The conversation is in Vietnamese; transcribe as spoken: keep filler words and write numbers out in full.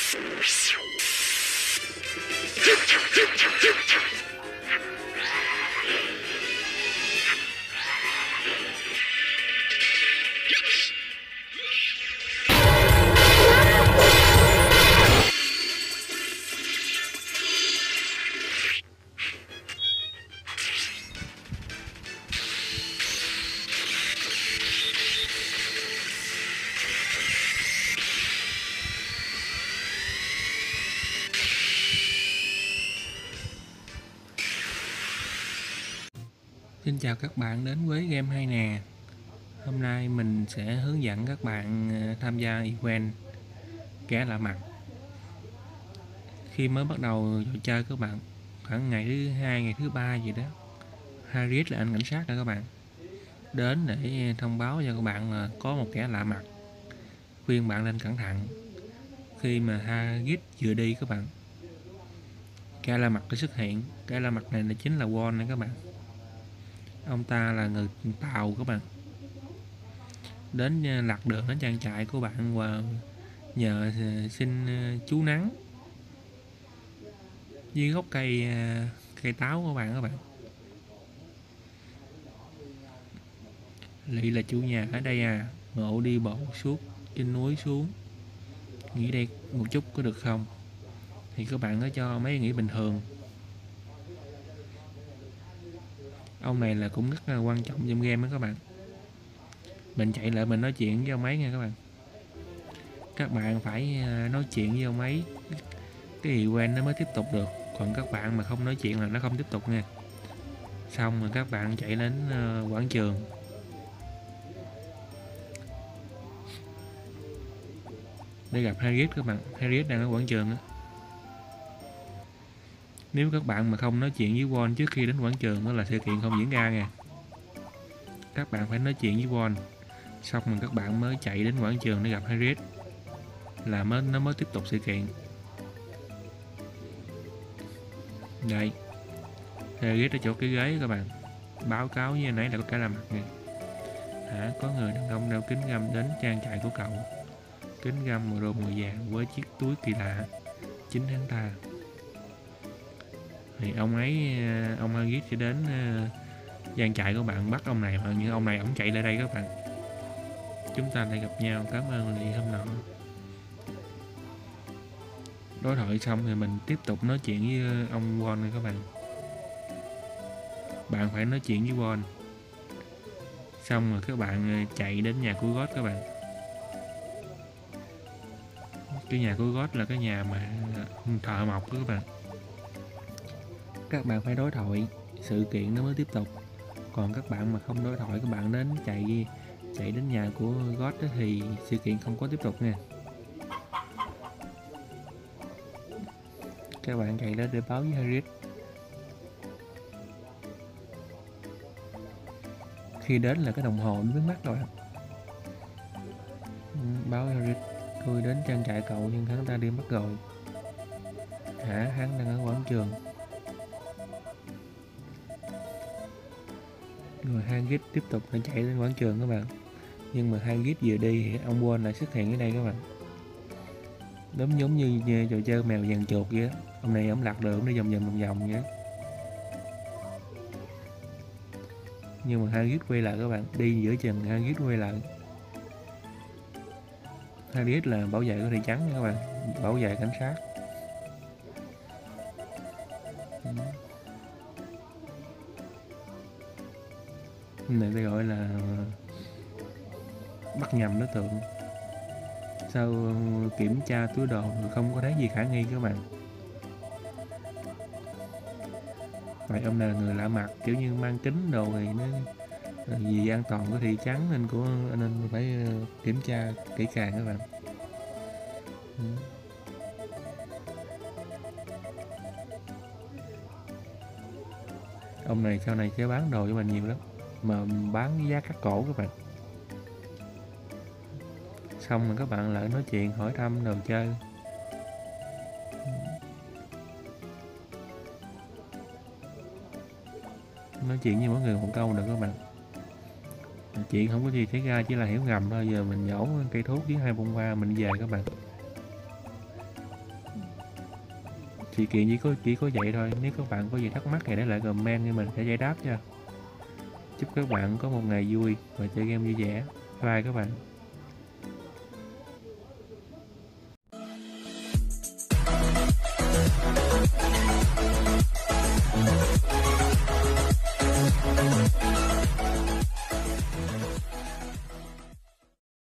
Xin chào các bạn đến với game hay nè. Hôm nay mình sẽ hướng dẫn các bạn tham gia event kẻ lạ mặt. Khi mới bắt đầu trò chơi các bạn, khoảng ngày thứ hai, ngày thứ ba gì đó, Harriet là anh cảnh sát rồi các bạn, đến để thông báo cho các bạn là có một kẻ lạ mặt, khuyên bạn nên cẩn thận. Khi mà Harriet vừa đi các bạn, kẻ lạ mặt đã xuất hiện. Kẻ lạ mặt này là chính là Won này các bạn. Ông ta là người Tàu các bạn, đến lạc đường đến trang trại của bạn và nhờ xin chú nắng dưới gốc cây cây táo của bạn các bạn. Lị là chủ nhà ở đây à, ngộ đi bộ suốt trên núi xuống, nghỉ đây một chút có được không? Thì các bạn có cho mấy nghỉ bình thường. Ông này là cũng rất là quan trọng trong game đó các bạn. Mình chạy lại mình nói chuyện với ông ấy nha các bạn. Các bạn phải nói chuyện với ông ấy, cái event nó mới tiếp tục được. Còn các bạn mà không nói chuyện là nó không tiếp tục nha. Xong rồi các bạn chạy đến uh, quảng trường. Để gặp Harriet các bạn. Harriet đang ở quảng trường đó. Nếu các bạn mà không nói chuyện với Won trước khi đến quảng trường đó là sự kiện không diễn ra nha. Các bạn phải nói chuyện với Won, xong rồi các bạn mới chạy đến quảng trường để gặp Harriet, là mới nó mới tiếp tục sự kiện. Đây, Harriet ở chỗ cái ghế các bạn, báo cáo với nãy là có cái làm mặt nè. Hả, có người đàn ông đeo kính găm đến trang trại của cậu. Kính găm màu đồ màu vàng với chiếc túi kỳ lạ, chính hắn ta. Thì ông ấy, ông Harriet sẽ đến trang trại của bạn bắt ông này, mà như ông này ổng chạy lại đây các bạn. Chúng ta lại gặp nhau, cảm ơn Lị hôm nọ. Đối thoại xong thì mình tiếp tục nói chuyện với ông Won này các bạn. Bạn phải nói chuyện với Won. Xong rồi các bạn chạy đến nhà của God các bạn. Cái nhà của God là cái nhà mà thợ mộc đó các bạn. Các bạn phải đối thoại, sự kiện nó mới tiếp tục. Còn các bạn mà không đối thoại, các bạn đến chạy chạy đến nhà của God thì sự kiện không có tiếp tục nha. Các bạn chạy đến để báo với Harriet. Khi đến là cái đồng hồ nó biến mất rồi. Báo với Harriet, tôi đến trang trại cậu nhưng hắn ta đi mất rồi. Hả, hắn đang ở quảng trường. Rồi Harriet tiếp tục phải chạy đến quảng trường các bạn. Nhưng mà Harriet vừa đi thì ông Won lại xuất hiện ở đây các bạn. Giống giống như, như trò chơi mèo vàng chuột vậy á. Ông này ông lạc đường, đi vòng vòng vòng vòng vậy. Nhưng mà Harriet quay lại các bạn, đi giữa chừng Harriet quay lại. Harriet là bảo vệ của thị trấn nha các bạn, bảo vệ cảnh sát. Này đây gọi là bắt nhầm đối tượng. Sau kiểm tra túi đồ không có thấy gì khả nghi các bạn. Vậy ông này là người lạ mặt, kiểu như mang kính đồ thì nó vì an toàn của thị trấn nên của nên phải kiểm tra kỹ càng các bạn. Ừ. Ông này sau này sẽ bán đồ cho mình nhiều lắm, mà bán với giá cắt cổ các bạn. Xong rồi các bạn lại nói chuyện hỏi thăm đồ chơi. Nói chuyện với mỗi người một câu được các bạn. Chuyện không có gì xảy ra, chỉ là hiểu ngầm thôi. Giờ mình nhổ cây thuốc với hai bông hoa mình về các bạn. sự kiện chỉ có chỉ có vậy thôi. Nếu các bạn có gì thắc mắc thì để lại comment thì mình sẽ giải đáp nha. Chúc các bạn có một ngày vui và chơi game vui vẻ. Bye các bạn.